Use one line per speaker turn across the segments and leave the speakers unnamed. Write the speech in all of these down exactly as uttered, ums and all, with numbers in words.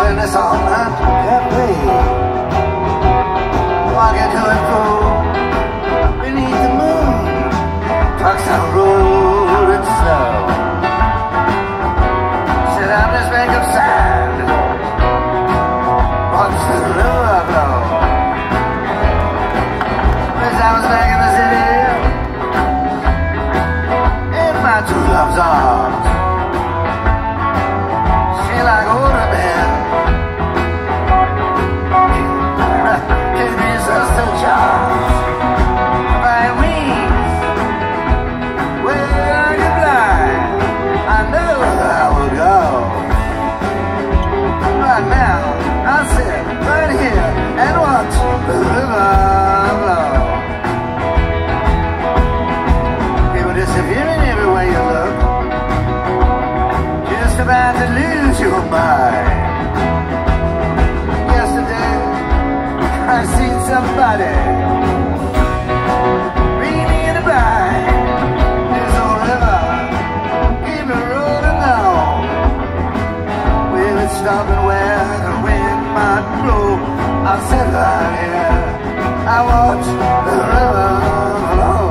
this all-night cafe. Walking to and fro beneath the moon, trucks on road and snow. Said I'm just making sand, watch the river flow. As I was back in the city, in my true love's arms, she like older men. Give me sister Charles, by wings, where I can fly, I know I will go. Right now, I'll sit right here and watch the river flow. People disappearing everywhere you look, just about to lose your mind. Yesterday, I seen somebody reading a bride. This old river, keep it rolling on. Will it stop and where the wind might blow? I'll sit right here, I watch the river flow.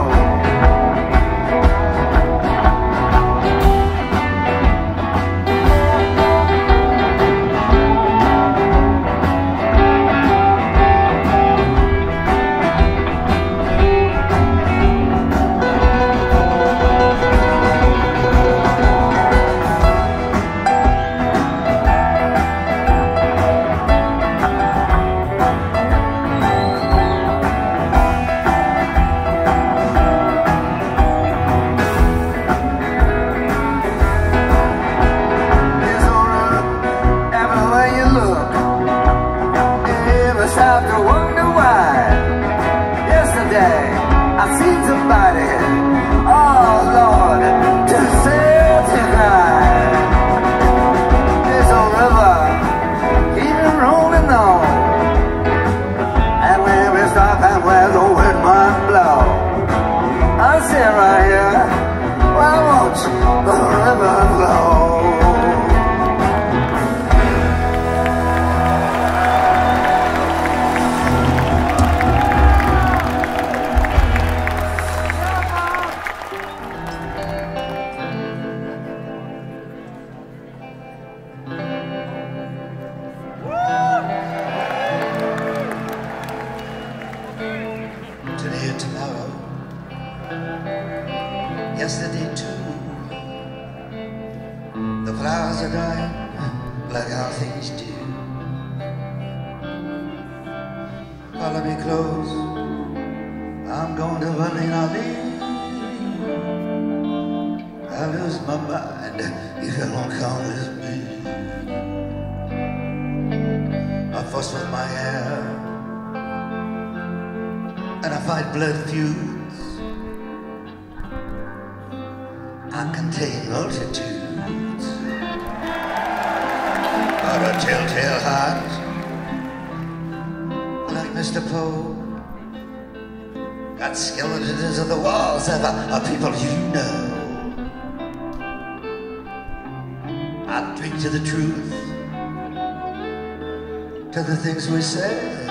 We said,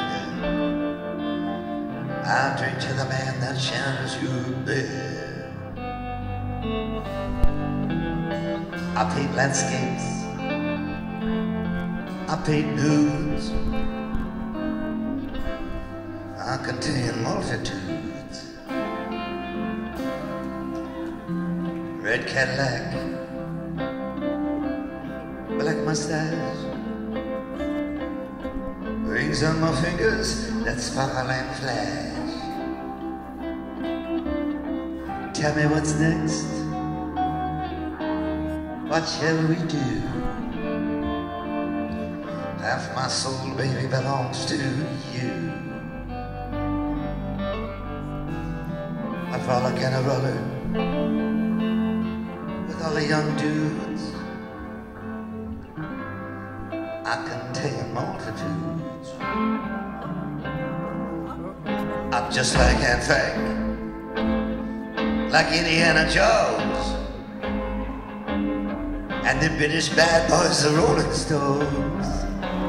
I drink to the man that shares your bed. I paint landscapes, I paint nudes, I contain multitudes. Red Cadillac, black mustache, rings on my fingers that sparkle and flash. Tell me what's next, what shall we do? Half my soul, baby, belongs to you. I frolic in a roller with all the young dudes. I contain multitudes. I'm just like Anne Frank, like Indiana Jones, and the British bad boys, the Rolling Stones.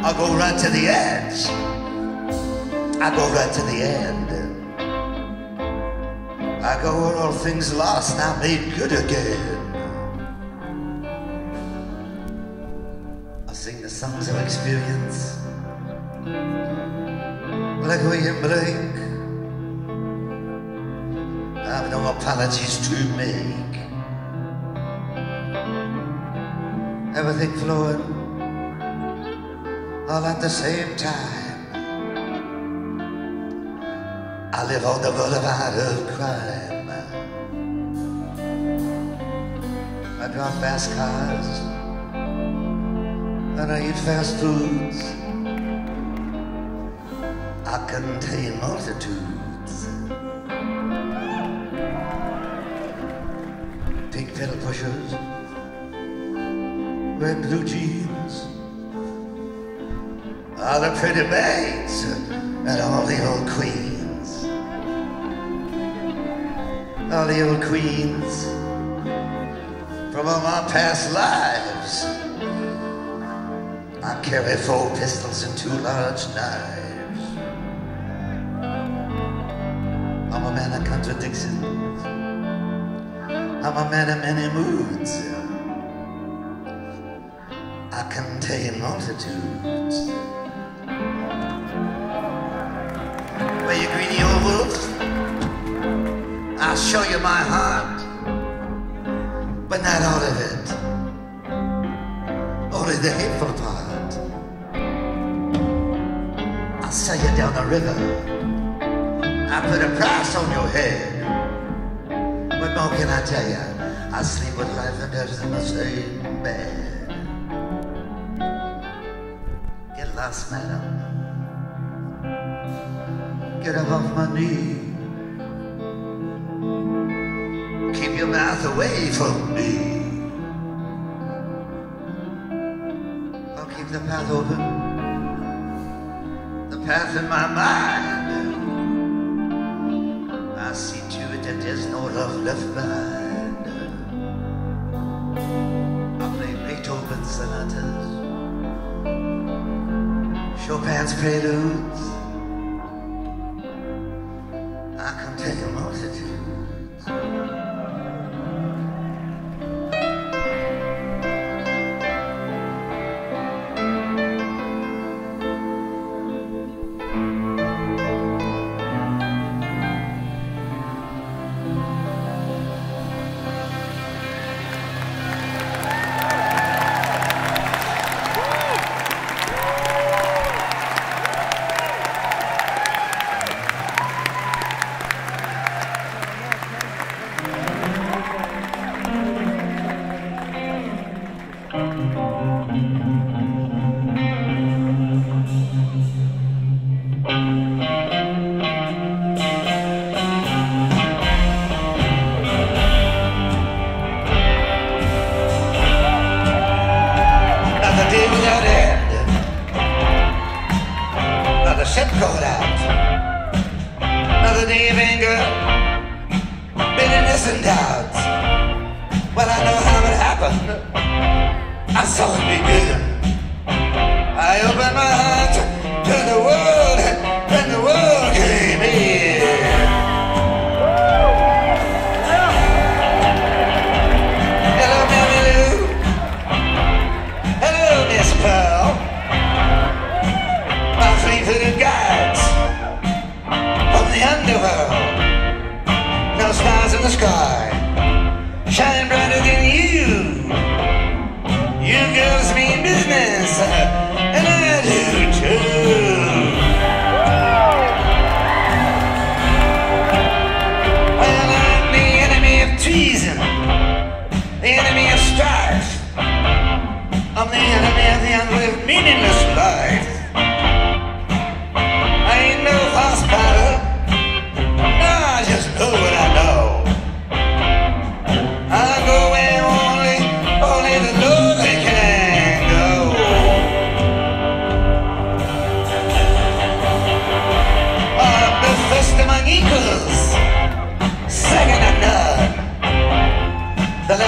I go right to the edge. I go right to the end. I go where all things lost now made good again. I sing the songs of experience like William Blake. I've no apologies to make. Everything flowing all at the same time. I live on the boulevard of crime. I drive fast cars and I eat fast foods. I contain multitudes. Pink pedal pushers, red blue jeans, all the pretty maids and all the old queens. All the old queens from all my past lives. I carry four pistols and two large knives. I'm a man of contradictions. I'm a man of many moods. I contain multitudes. Well, you greedy old wolf, I'll show you my heart, but not all of it, only the hateful part. I'll sell you down the river, I'll put a price on your head. What more can I tell you? I sleep with life and death in the same bed. Get lost, madam. Get up off my knee. Keep your mouth away from me. I'll keep the path open, the path in my mind. I'll see to it that there's no love left behind. I'll play Beethoven's sonatas, Chopin's preludes. I contain multitudes.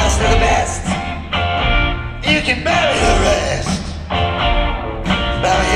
Bury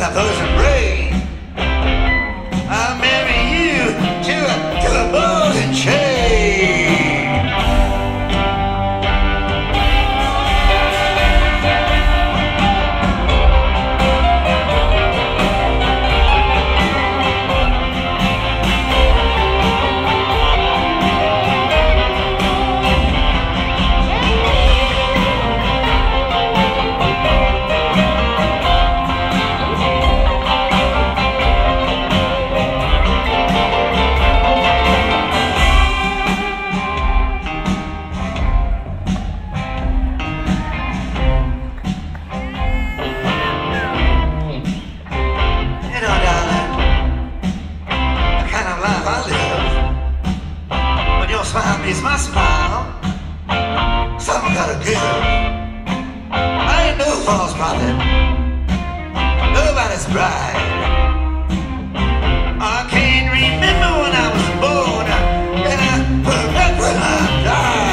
I push and break. I'll marry you to a, to a ball and chain. It's my smile, something gotta give. I ain't no false prophet, nobody's bride. I can't remember when I was born, and I forget when I died.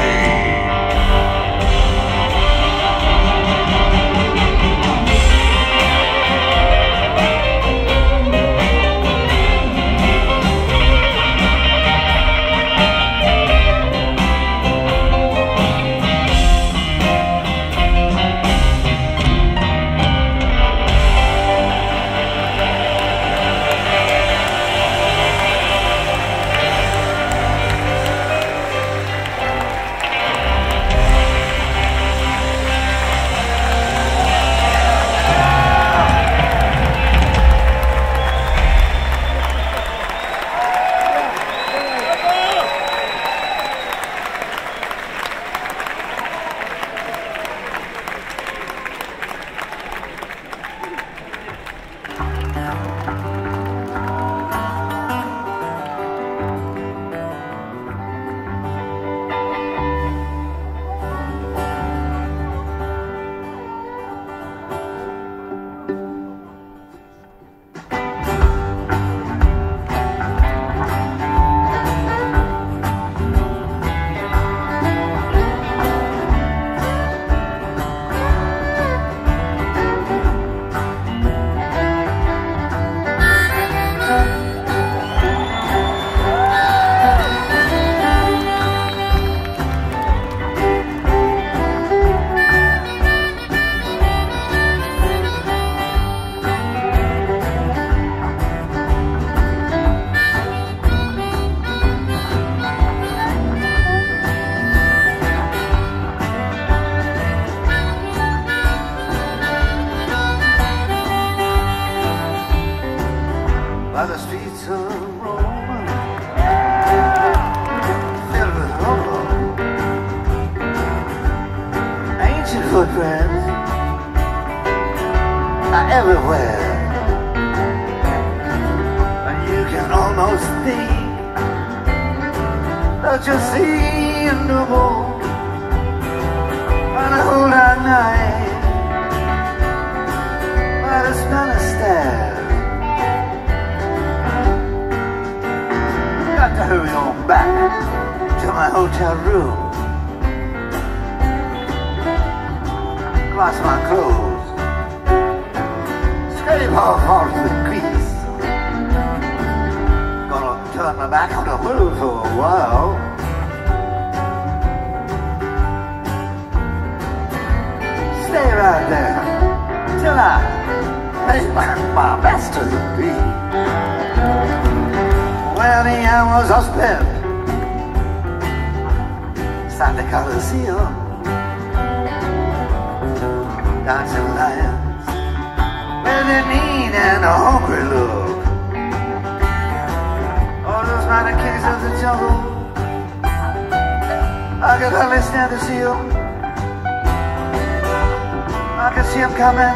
By the streets of Rome, filled with horror, ancient footprints are everywhere, and you can almost think that you're seeing no more on a whole dark night by the Spanish stairs. Got to hurry on back to my hotel room. Wash my clothes, scrape off all the grease. Gonna turn my back on the world for a while. Stay right there till I make my, my best to be. When the hours are spent inside the Coliseum, dancing lions with a mean and a hungry look. All those minor kings of the jungle, I can hardly stand to see them. I can see them coming.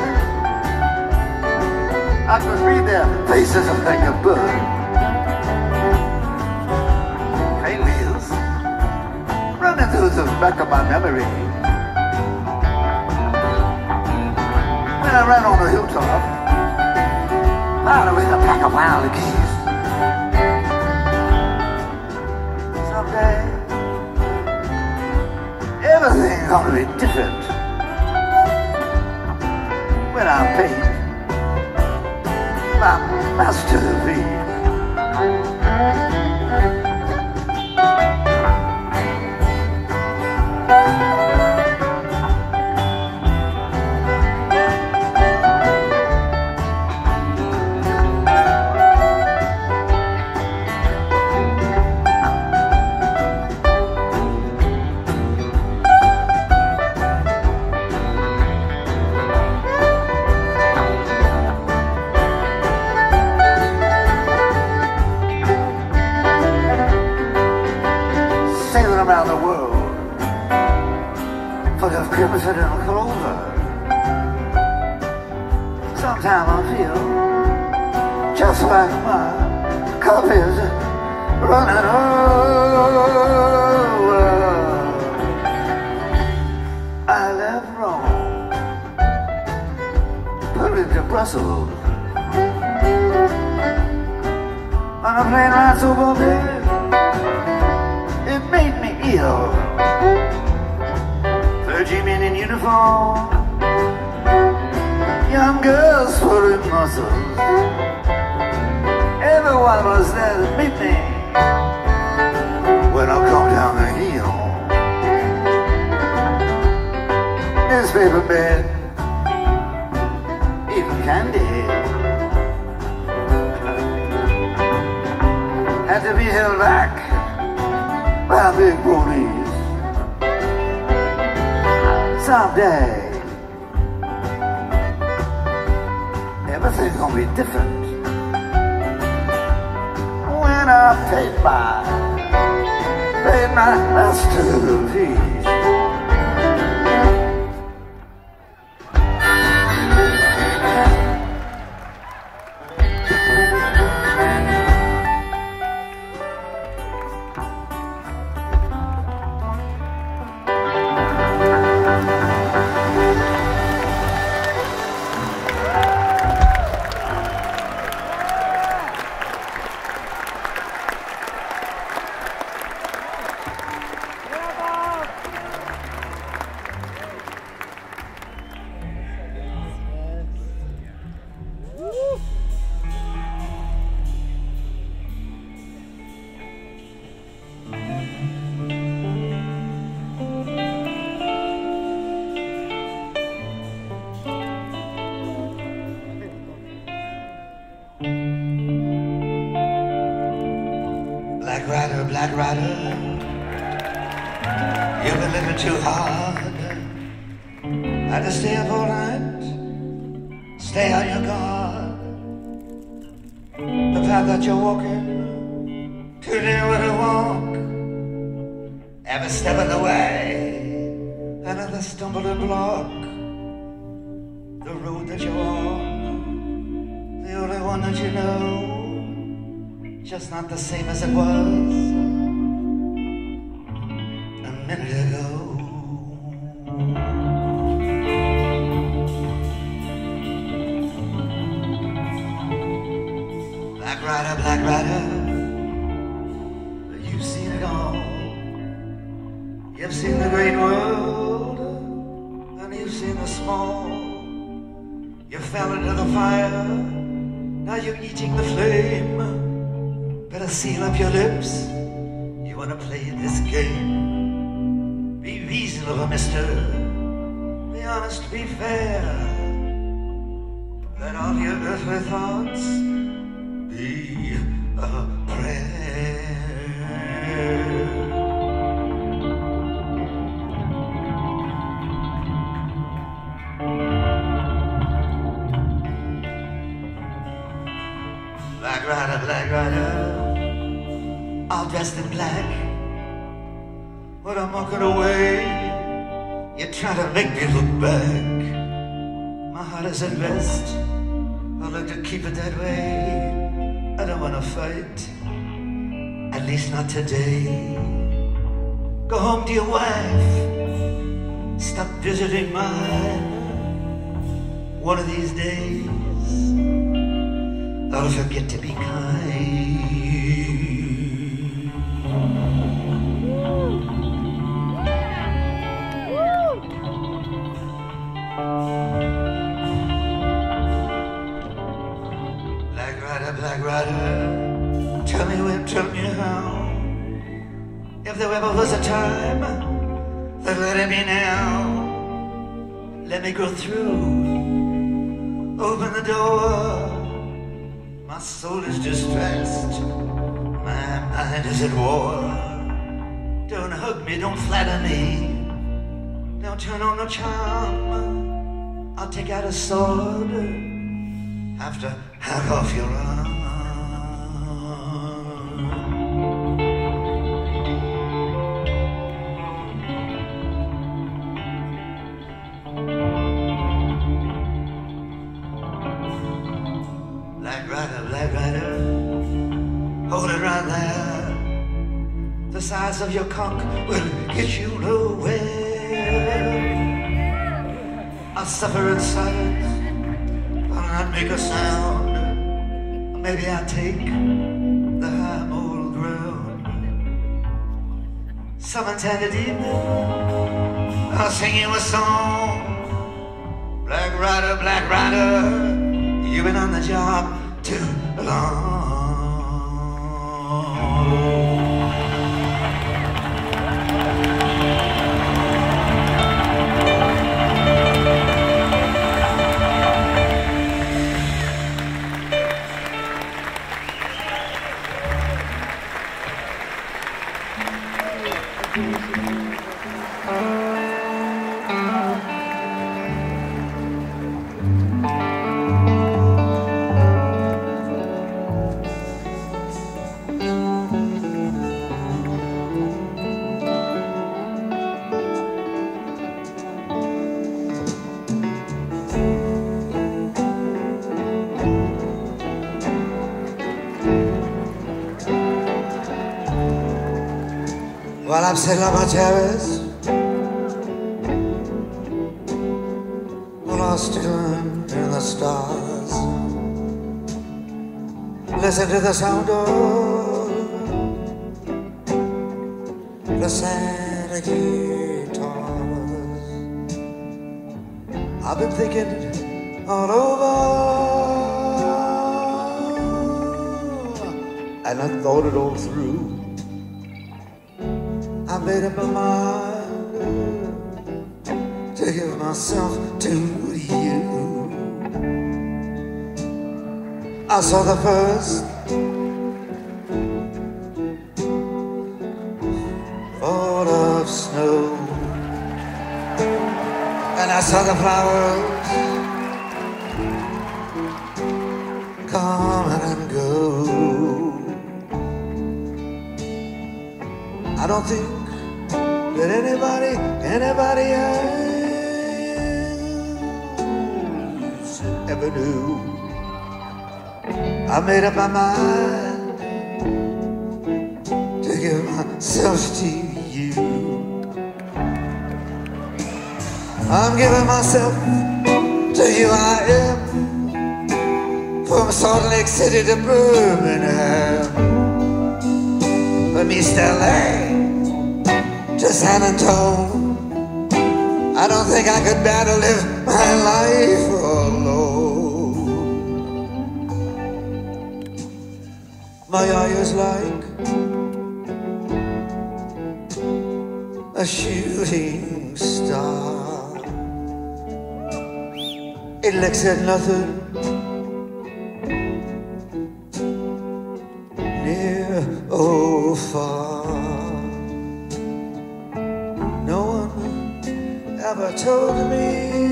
I can read their faces like a bird. Running through the back of my memory. When I ran on the hilltop, following a pack of wild geese. Someday, everything's gonna be different. When I paint my masterpiece. Around the world, full of crimson and clover. Sometimes I feel just like my cup is running over. I left Rome, put into Brussels, on a plane ride so bumpy. It made me ill. Clergymen in uniform, young girls full of muscles. Everyone was there to meet me when I come down the hill. Newspaper men, even candy had to be held back by big ponies. Someday, everything's gonna be different. When I paid my, paid my masterpiece. Black rider, you've been living too hard. Had to stay up all night, stay on your guard. The path that you're walking, today will you walk. Every step of the way, another stumbling block. The road that you're on, the only one that you know, just not the same as it was a minute ago. Black rider, black rider, you've seen it all. You've seen the great world, and you've seen the small. You fell into the fire, now you're eating the flame. Better seal up your lips, you wanna play this game. Be reasonable, mister, be honest, be fair. Let all your earthly thoughts be a prayer. Black rider, black rider, all dressed in black, but I'm walking away. You're trying to make me look back. My heart is at rest, I'd like to keep it that way. I don't wanna fight, at least not today. Go home to your wife, stop visiting mine. One of these days I'll forget to be kind. Black Rider, tell me when, tell me how. If there ever was a time, then let it be now. Let me go through, open the door. My soul is distressed, my mind is at war. Don't hug me, don't flatter me, don't turn on the charm. I'll take out a sword, have to hack off your arm. Black Rider, Black Rider, hold it right there. The size of your cock will get you nowhere. I'll suffer in silence, I'll not make a sound. Maybe I'll take the high moral ground. Some enchanted evening, I'll sing you a song. Black Rider, Black Rider, you've been on the job too long. While I'm sitting on my terrace, lost in the stars, listen to the sound of the sad guitars. I've been thinking it all over, and I thought it all through. I made up my mind to give myself to you. I saw the first fall of snow, and I saw the flowers come and go. I don't think that anybody, anybody else ever knew. I made up my mind to give myself to you. I'm giving myself to you, I am. From Salt Lake City to Birmingham, from East L A to San Antonio. I don't think I could bear to live my life alone. My eye is like a shooting star. It looks at nothing near or far. Ever told me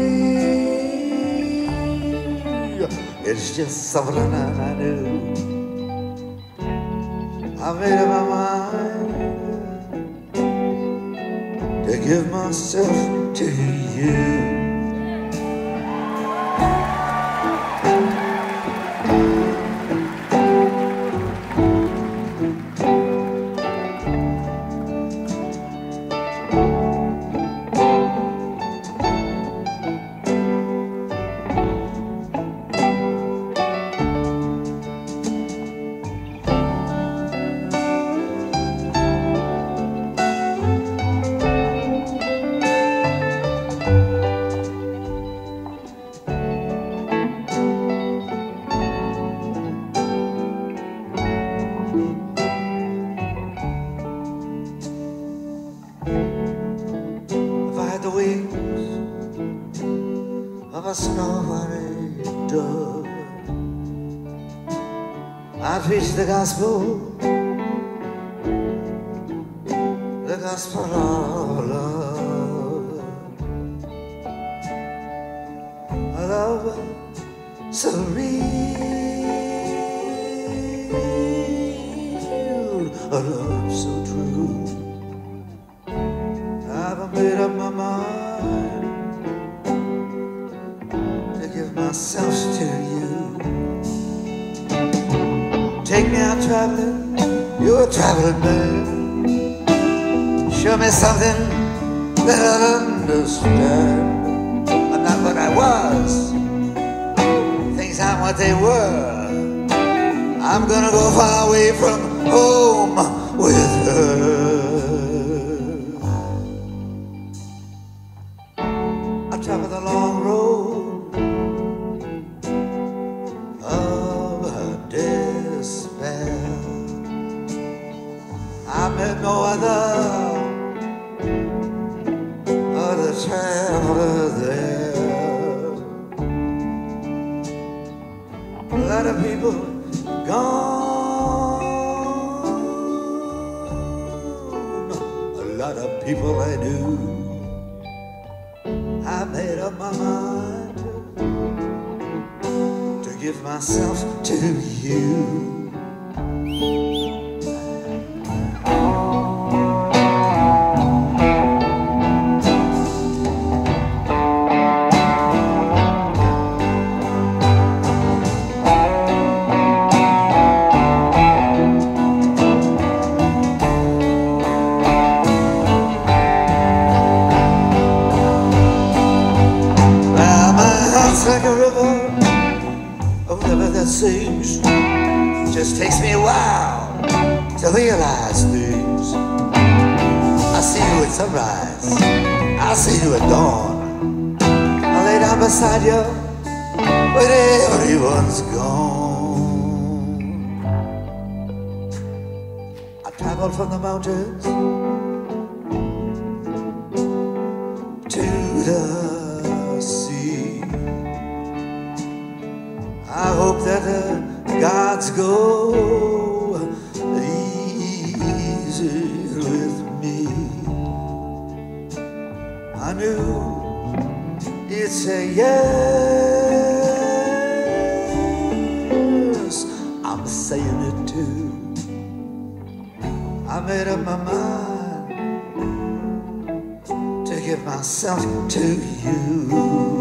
it's just something that I do. I made up my mind to give myself to you. of a snow-white dove. I preach the gospel, the gospel of love, a love so real, a love so true. I've made up my mind to give myself to you. Take me out traveling, you're a traveling man. Show me something that I'll understand. I'm not what I was, things aren't what they were. I'm gonna go far away from home with her. I travel the long road of her despair. I met no other other traveler there. A lot of people gone, a lot of people I knew. I made up my mind to give myself to you. Like a river, a river that sings. Just takes me a while to realize things. I see you at sunrise, I see you at dawn. I lay down beside you when everyone's gone. I traveled from the mountains to the I hope that the gods go easy with me. I knew you'd say yes. I'm saying it too. I made up my mind to give myself to you.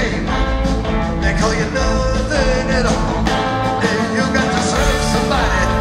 Call you nothing at all. And you got to serve somebody.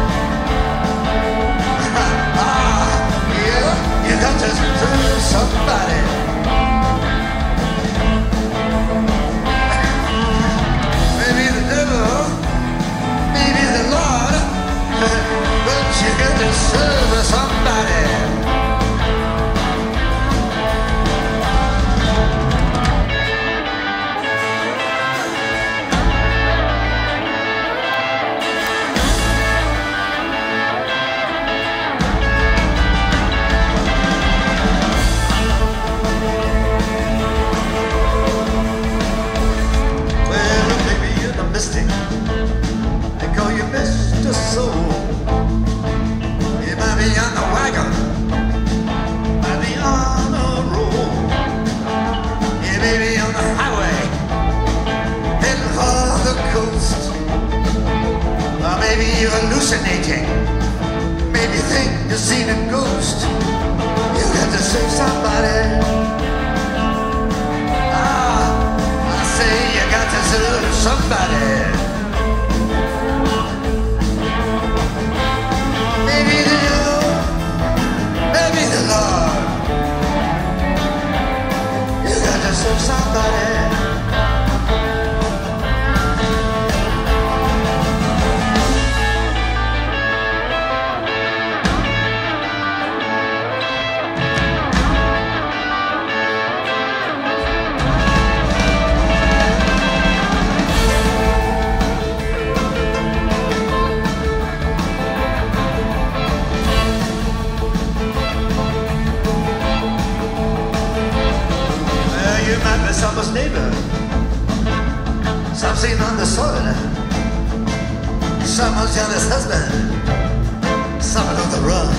someone's jealous husband, someone on the run.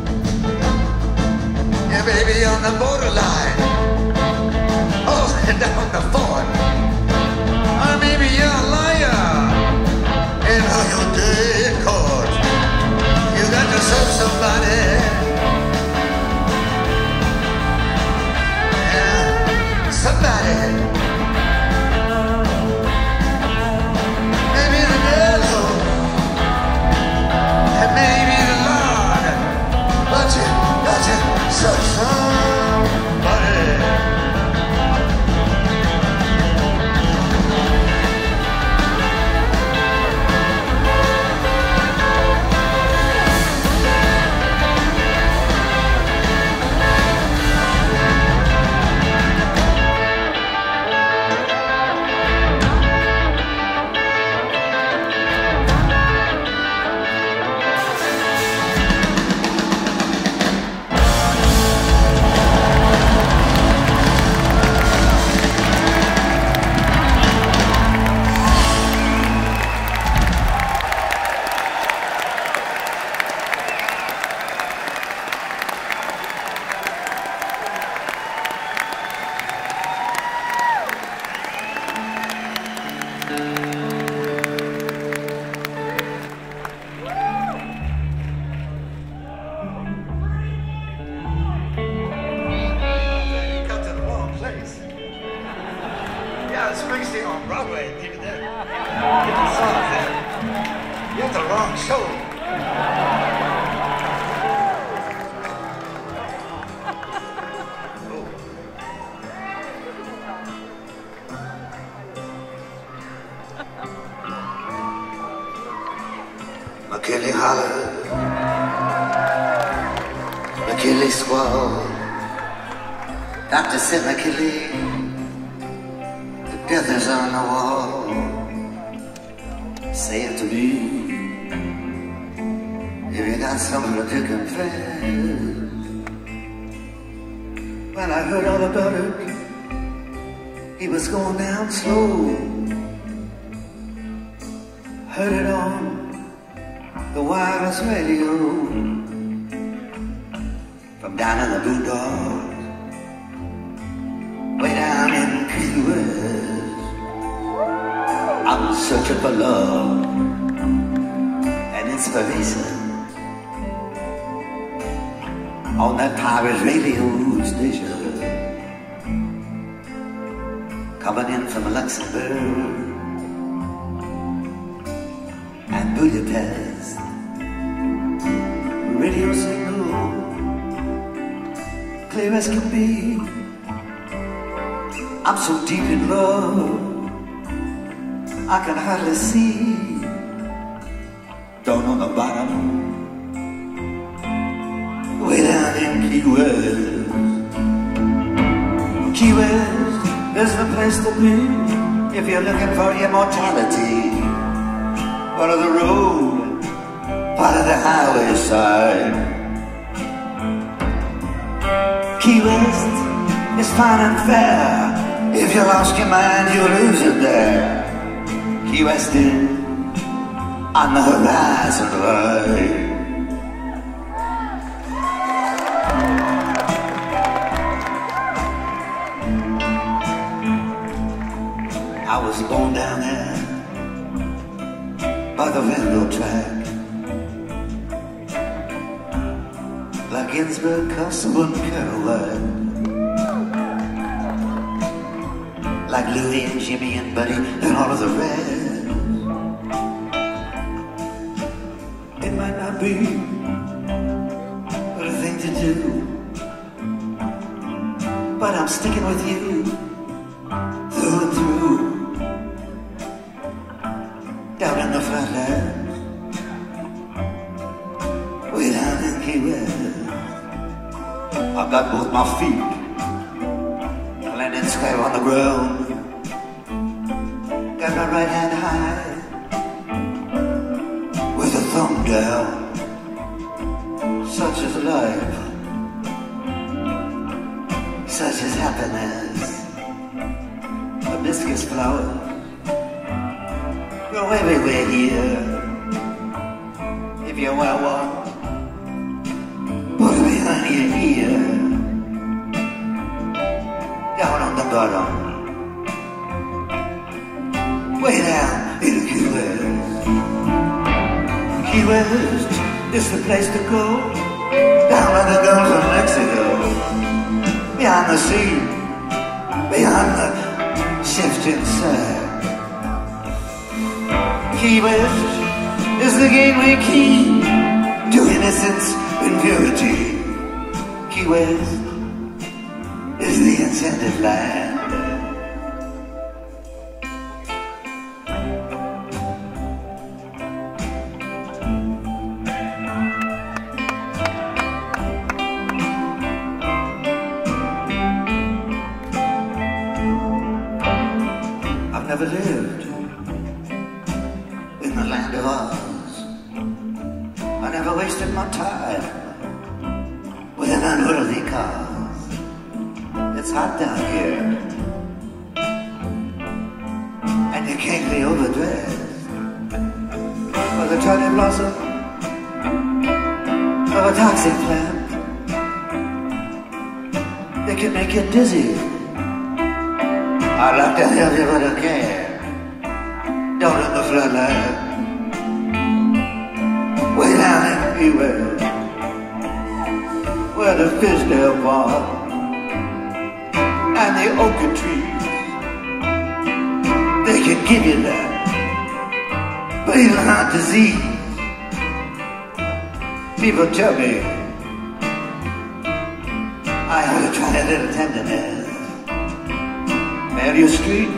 Yeah, baby, on the borderline, oh, down the fort. Or maybe you're a liar, and on your day in court, you got to serve somebody. Yeah, somebody. Maybe the Lord, but you, but you, so somebody. McKinley hollered, McKinley squalled, Doctor said, McKinley, the death is on the wall. Say it to me, if you got something to confess. When I heard all about it, he was going down slow. Heard it on the wireless radio from down in the boondocks, way down in Key West. I'm searching for love and inspiration on that pirate radio station, coming in from Luxembourg and Budapest. Radio signal, clear as can be. I'm so deep in love, I can hardly see. Down on the bottom, way down in Key West. Key West is the place to be if you're looking for immortality. Part of the road, part of the highway side. Key West is fine and fair. If you lost your mind, you'll lose it there. Key West is on the horizon line. I was born down there by the railroad track, like Ginsberg, Kosovo, and Kerouac, like Louie and Jimmy and Buddy and all of the rest. It might not be the thing to do, but I'm sticking with you through and through. Down in the flatlands, way down in Key West, I've got both my feet landing square on the ground. Got my right hand high with a thumb down. Such is life, such is happiness. Hibiscus flowers grow everywhere here. If you wear one, put it behind your ear, down on the bottom, way down in Key West. Key West is the place to go, down on the Gulf of Mexico, beyond the sea, beyond the shifting sand. Key West is the gateway key to innocence and purity. Key West is the enchanted land. I've never lived in the land of Oz. I never wasted my time with an unworthy cause. It's hot down here, and you can't be overdressed by the tiny blossom of a toxic plant. They can make you dizzy. I like to have you but I can't. Down in the floodland, way down in Key West, where the fish they'll walk and the oak trees, they can give you that, but even heart disease. People tell me I ought to try a little tenderness. Mario Street,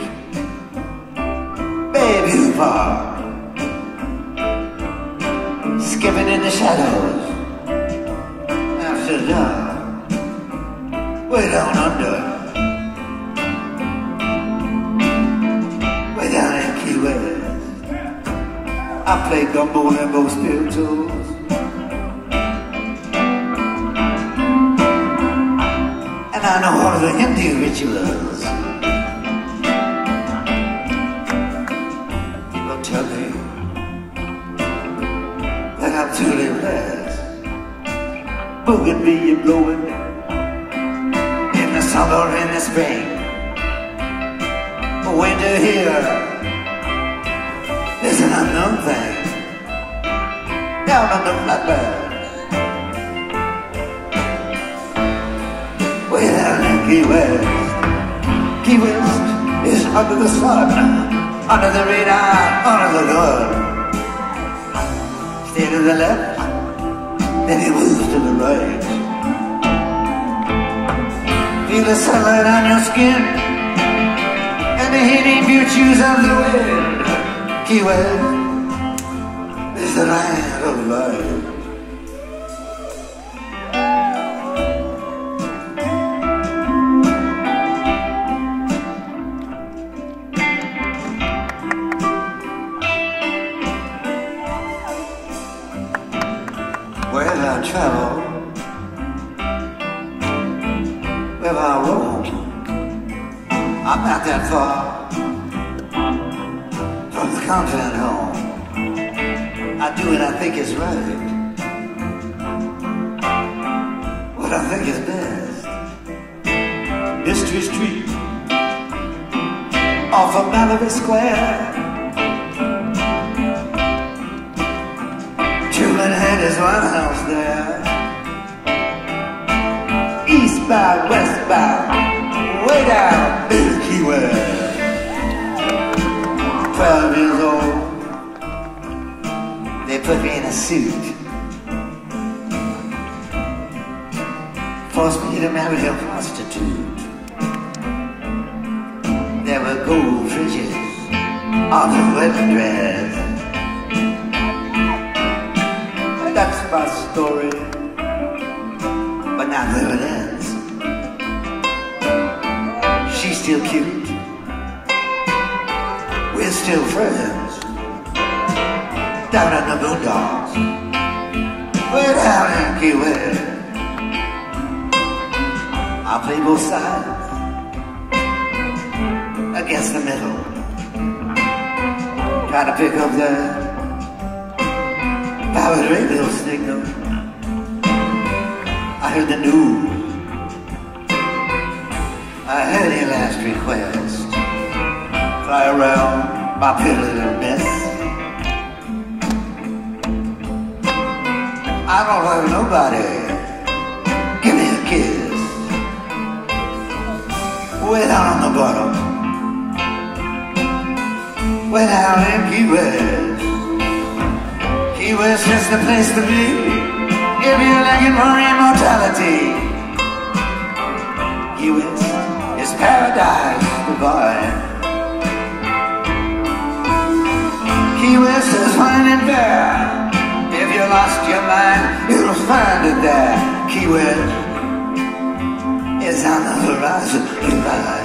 Bayview Park, skipping in the shadows after dark, way down under, way down in Key West. I play gumbo and both spirituals, and I know all of the Hindu rituals. Tell me that I'm truly blessed. Bougainvillea blowing in the summer and the spring. Winter here is an unknown thing. Down on the flatlands, way down in Key West. Key West is under the sun, under the radar, under the gun. Stay to the left, then you move to the right. Feel the sunlight on your skin and the heating virtues of the wind. Key West is the land of life. Wherever I travel, wherever I roam, I'm not that far from the continent home. I do what I think is right, what I think is best. Mystery Street, off of Mallory Square, Truman had his one house there. Eastbound, westbound, way down Milwaukee West. Twelve years old, they put me in a suit, forced me to marry a prostitute. There were gold fridges on the wedding dress. That's my story, but not where it ends. She's still cute, we're still friends. Down in the boondocks, way down in Key West. I'll play both sides against the middle, try to pick up that powered radio signal. I heard the news. I heard your last request. Fly around my pretty little miss. I don't love nobody. Give me a kiss. Way down on the bottom. Way down in Key West. Key West is the place to be. If you're looking for immortality. Key West is paradise divine. Key West is fine and fair. If you lost your mind, you'll find it there. Key West is on the horizon line.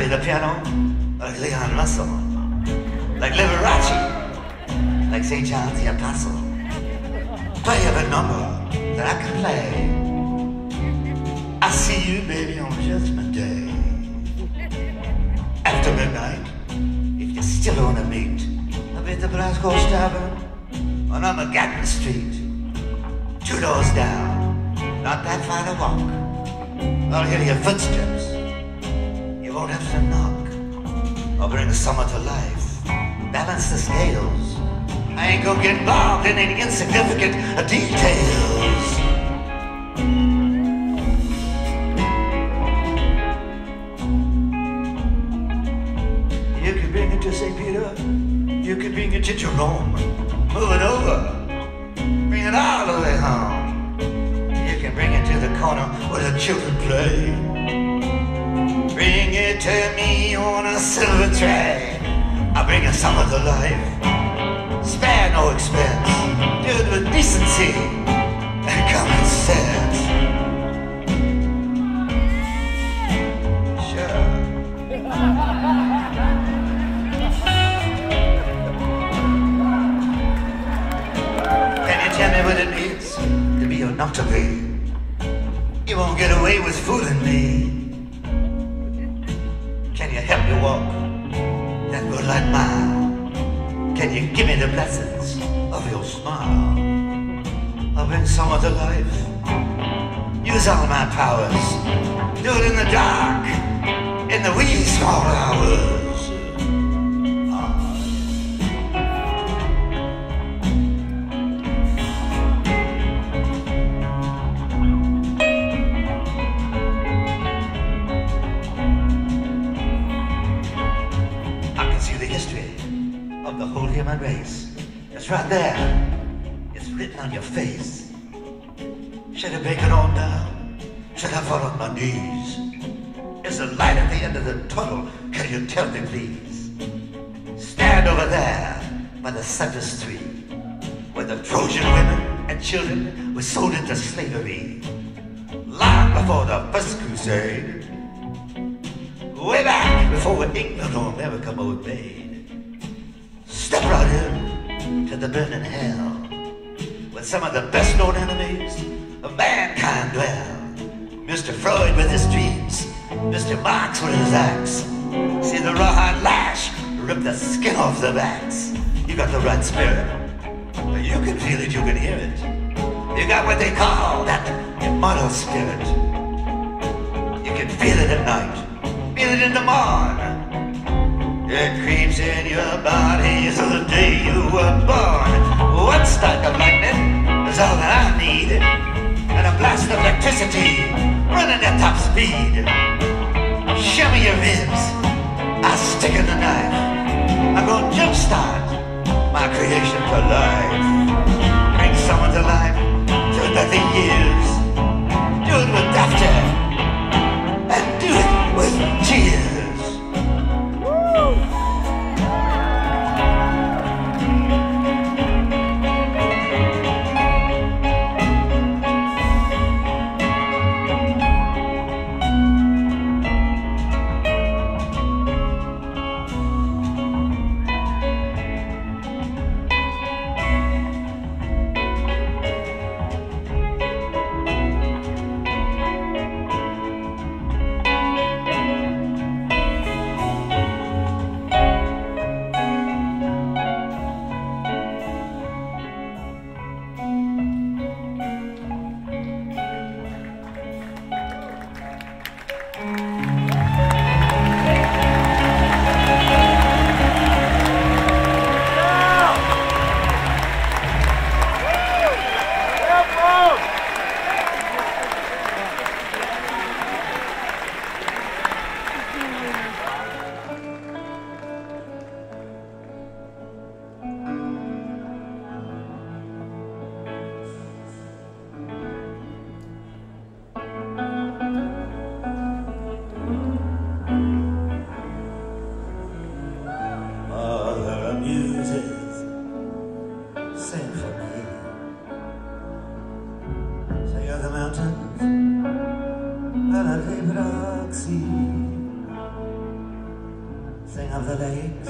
the piano like Leon Russell, like Liberace, like Saint John the Apostle. Play every number that I can play. I see you, baby, on Judgment Day. After midnight, if you still wanna meet, I'll be at the Glasgow Tavern on Armageddon Street. Two doors down, not that far to walk. I'll hear your footsteps. You won't have to knock. I'll bring the summer to life. Balance the scales. I ain't gonna get involved in any insignificant details. You could bring it to Saint Peter. You could bring it to Jerome. Move it over. Bring it all the way home. You can bring it to the corner where the children play. Bring it to me on a silver tray. I'll bring a summer to life. Spare no expense. Do it with decency and common sense. Sure. Can you tell me what it means to be or not to be? You won't get away with fooling me. Can you help me walk that moonlight mile? Can you give me the blessings of your smile? I'll bring summer to life. Use all my powers. Do it in the dark, in the wee small hours. Race. It's right there. It's written on your face. Should I break it all down? Should I fall on my knees? Is the light at the end of the tunnel? Can you tell me, please? Stand over there by the Sundance Tree, where the Trojan women and children were sold into slavery long before the First Crusade, way back before England or America were made. Step right in to the burning hell, where some of the best known enemies of mankind dwell. Mister Freud with his dreams, Mister Marx with his axe. See the rawhide lash rip the skin off the backs. You got the right spirit. You can feel it, you can hear it. You got what they call that immortal spirit. You can feel it at night, feel it in the morning. It creeps in your body the day you were born. One strike of lightning is all that I need, and a blast of electricity running at top speed. Show me your ribs, I'll stick in the knife. I'm gonna jumpstart my creation to life. Bring someone to life to thirty years. Do it with laughter and do it with tears. of the lakes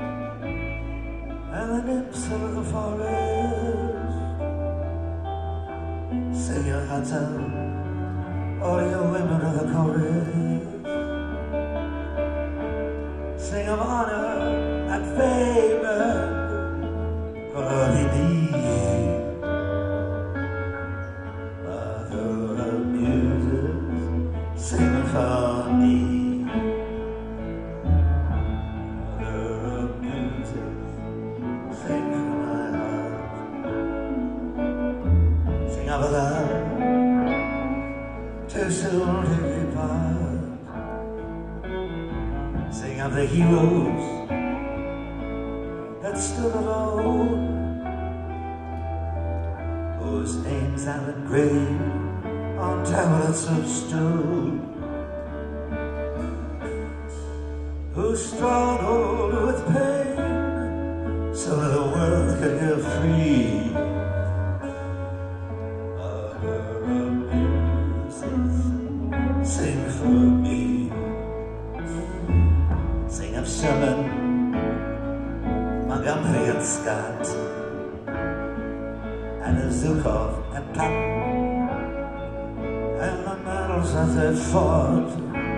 and the nymphs of the forest. Sing your hearts out, all you women of the chorus. Sing of honor and fame and glory be. Mother of muses, sing for me. Mother of muses, sing for my heart. Sing of love, too soon to depart. Sing of the heroes that stood alone, whose names are engraved on tablets of stone, whose struggled with pain so that the world could live free. Mother of muses, sing for me. Sing of Sherman, Montgomery and Scott, and of Zukov and Patton, and the battles that they fought,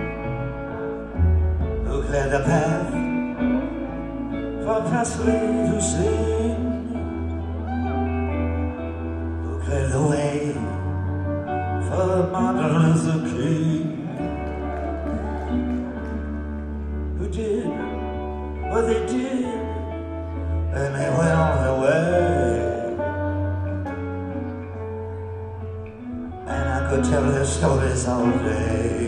who cleared the path for Presley to sing, who cleared the way for Martin Luther King, who did what they did, and they went on their way. And I could tell their stories all day.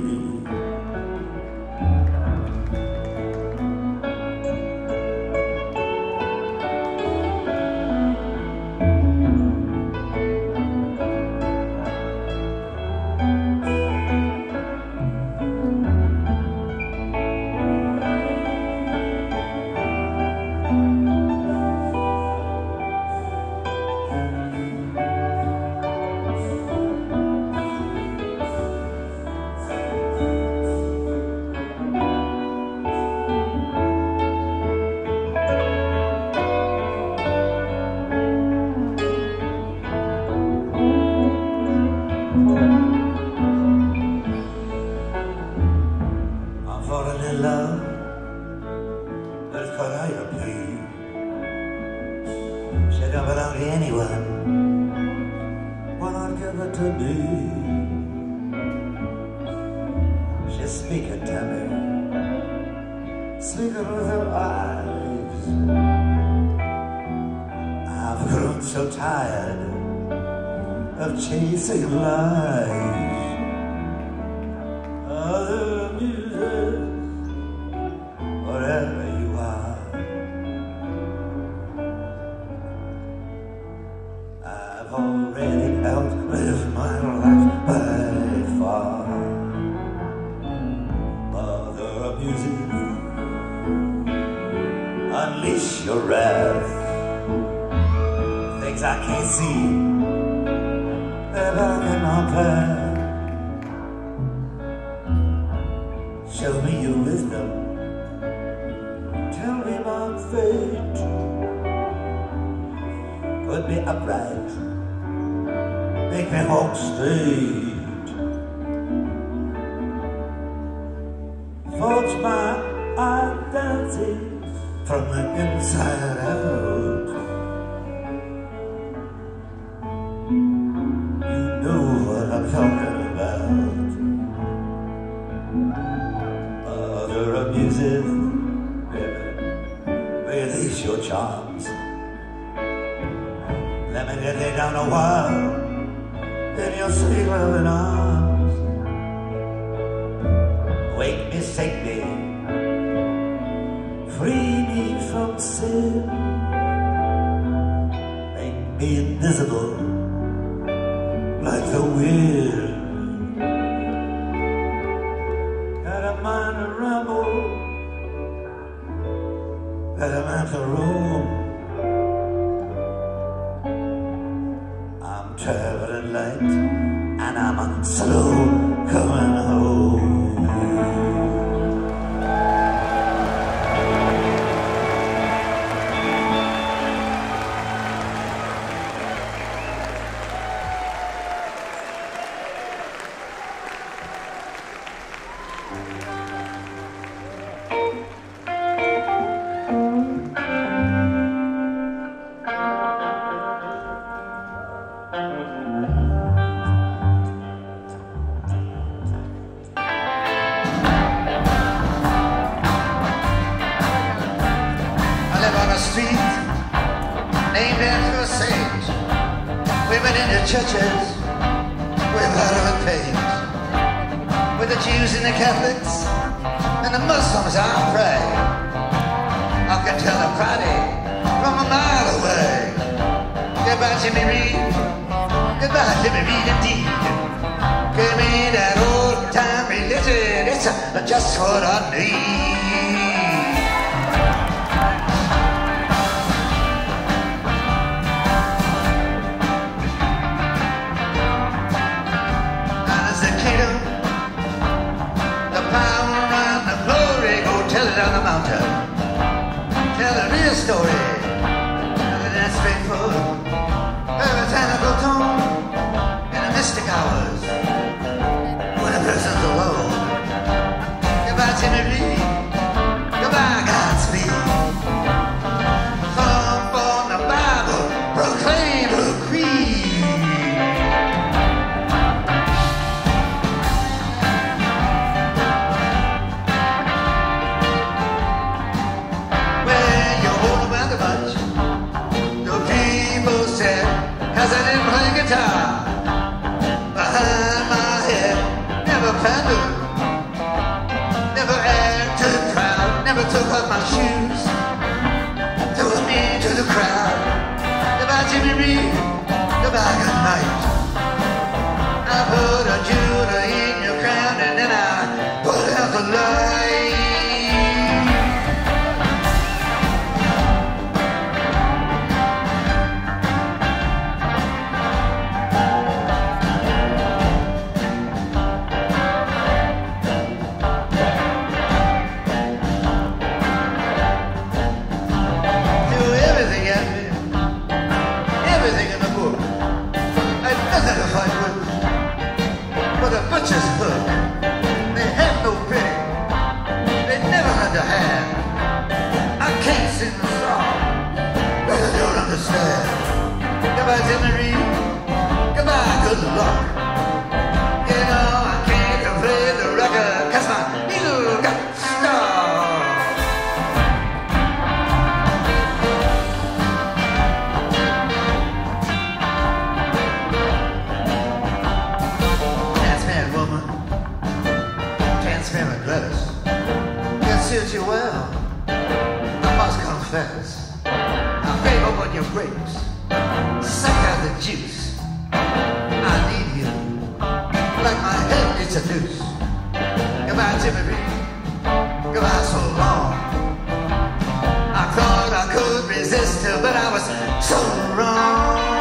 Chasing lies, other muses, whatever you are. I've already outlived my life by far. Mother of muses, unleash your wrath. Things I can't see, they're back in my path. Show me your wisdom, tell me my fate. Put me upright, make me walk straight. Forge my identity from the inside out. I'm talking about. Mother of muses, release your charms. Let me get lay down a while in your sweet loving arms. Wake me, shake me, free me from sin, make me invisible like the wind. Got a mind to ramble, got a mind to roam. I'm traveling light and I'm slow coming home. Churches with vitamin page, with the Jews and the Catholics and the Muslims I pray. I can tell a party from a mile away. Goodbye Jimmy Reed, goodbye Jimmy Reed indeed. Give me that old time religion, it's just what I need. On the mountain, tell a real story, that's faithful, a botanical tone, in the mystic hours, when a person's alone. Goodbye Jimmy Reed, goodbye Godspeed. Thump on the Bible, proclaim a creed. Behind my head, never pandered, never acted proud, never took off my shoes, threw me to the crowd. Goodbye Jimmy Reed, goodbye good night. I put a Judah in your crown and then I put out the light. Butcher's hook. They have no pity. They never had to have. I can't sing the song, but I don't understand. Goodbye Jimmy Reed, goodbye good luck. You know I can't play the record cause my needle got stuck. Suits you well, I must confess. I favor what your grapes, suck out the juice. I need you, like my head needs a noose. Goodbye Jimmy Reed, goodbye so long. I thought I could resist her, but I was so wrong.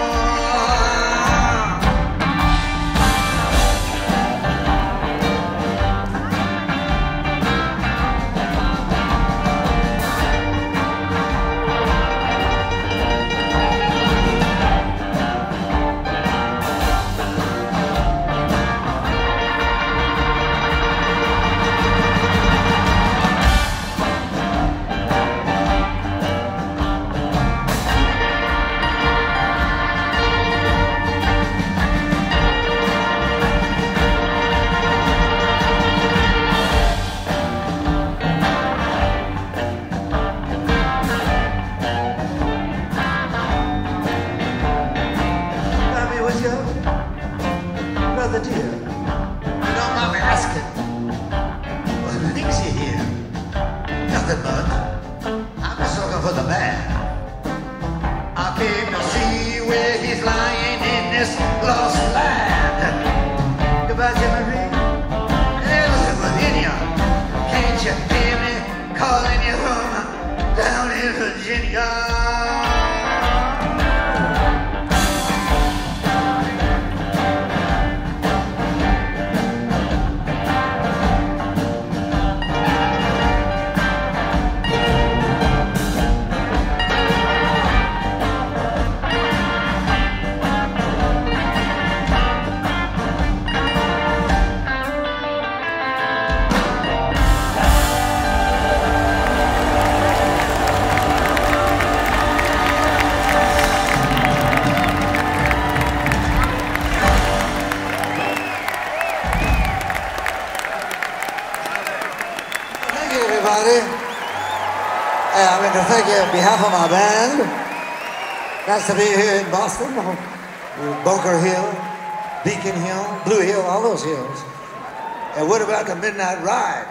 everybody. Hey, I'd like to thank you on behalf of my band. Nice to be here in Boston. Bunker Hill, Beacon Hill, Blue Hill, all those hills. And what about the Midnight Ride?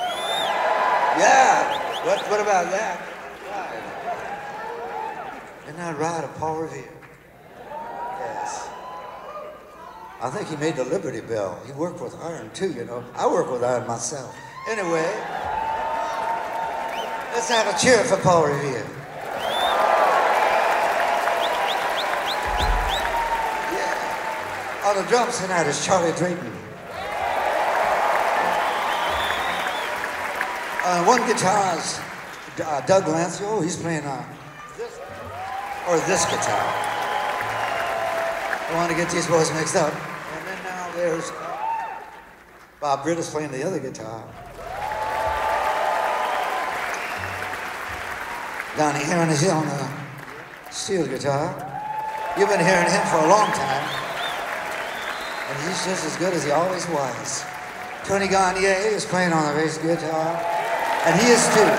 Yeah, what, what about that? Midnight Ride of Paul Revere. Yes. I think he made the Liberty Bell. He worked with iron too, you know. I work with iron myself. Anyway, let's have a cheer for Paul Revere. Yeah. On the drums tonight is Charley Drayton. On one guitar is uh, Doug Lancio. He's playing uh, this or this guitar. I want to get these boys mixed up. And then now there's Bob Britt is playing the other guitar. Donnie Herron is here on the steel guitar. You've been hearing him for a long time. And he's just as good as he always was. Tony Garnier is playing on the bass guitar. And he is too.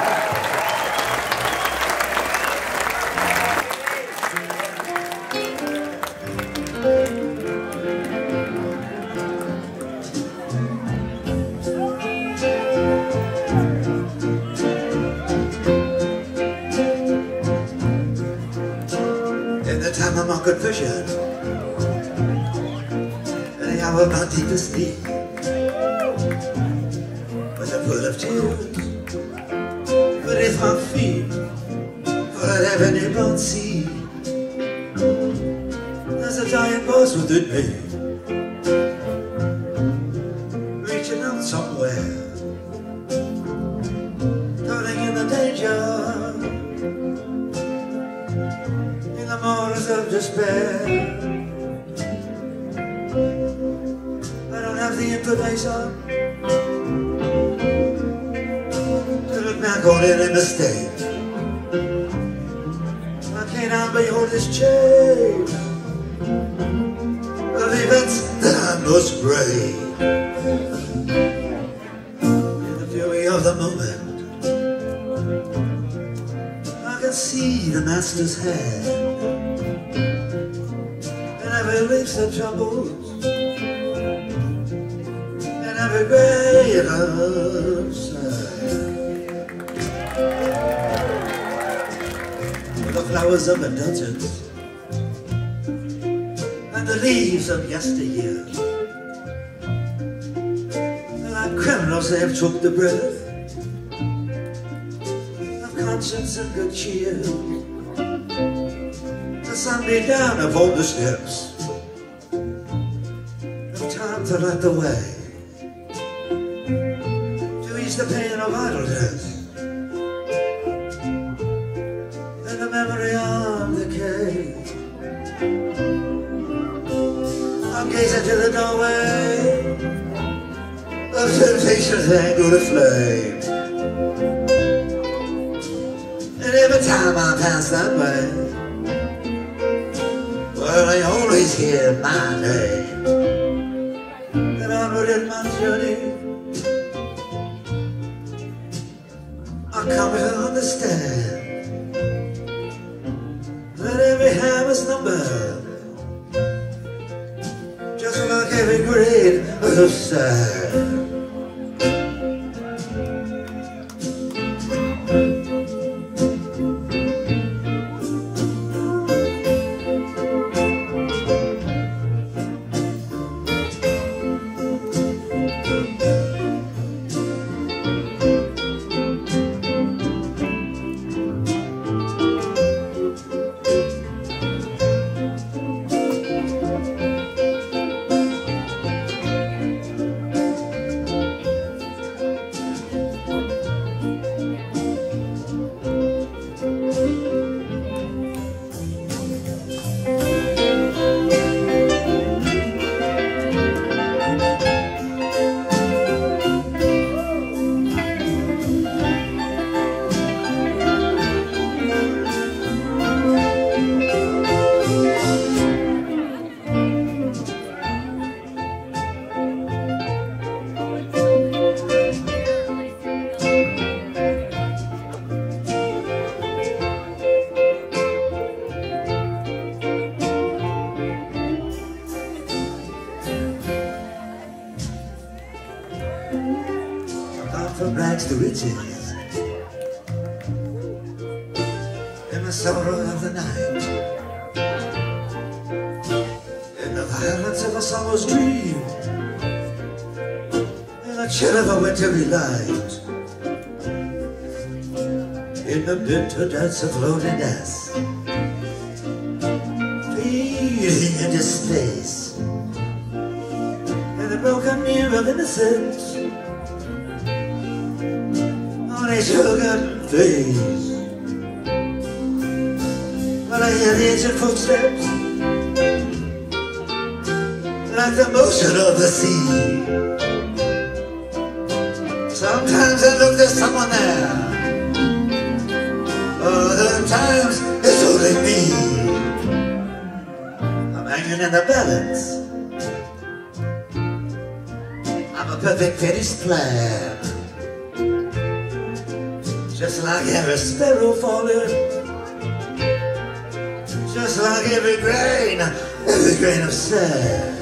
I'm on good vision, and the hour of my deepest need, with a pool of tears beneath my feet, for that heaven you don't see. There's a giant voice within me, reaching out somewhere, turning in the danger. Of despair, I don't have the inclination to look back on any mistake. I can't behold this change of events that I must break. In the fury of the moment, I can see the master's hand. Every leaf's of troubles, and every grave of sight. The flowers of indulgence, and the leaves of yesteryear, like criminals they have choked the breath of conscience and good cheer. The sun beat down upon the steps of time to light the way, to ease the pain of idleness and the memory of decay. I'm gazing to the doorway of temptation's anger to flame, and every time I pass that way, well, I always hear my name, and onward in my journey, I come to understand that every hair is numbered, just like every grain of sand.
from rags to riches. In the sorrow of the night, in the violence of a summer's dream, in the chill of a wintry light, in the bitter dance of loneliness, feeding into space, in the broken mirror of innocence, on a sugared face. Well, I hear the ancient footsteps, like the motion of the sea. Sometimes I look, there's someone there. Other times it's only me. I'm hanging in the balance. I'm a perfect finished plan. Just like every sparrow falling, just like every grain, every grain of sand.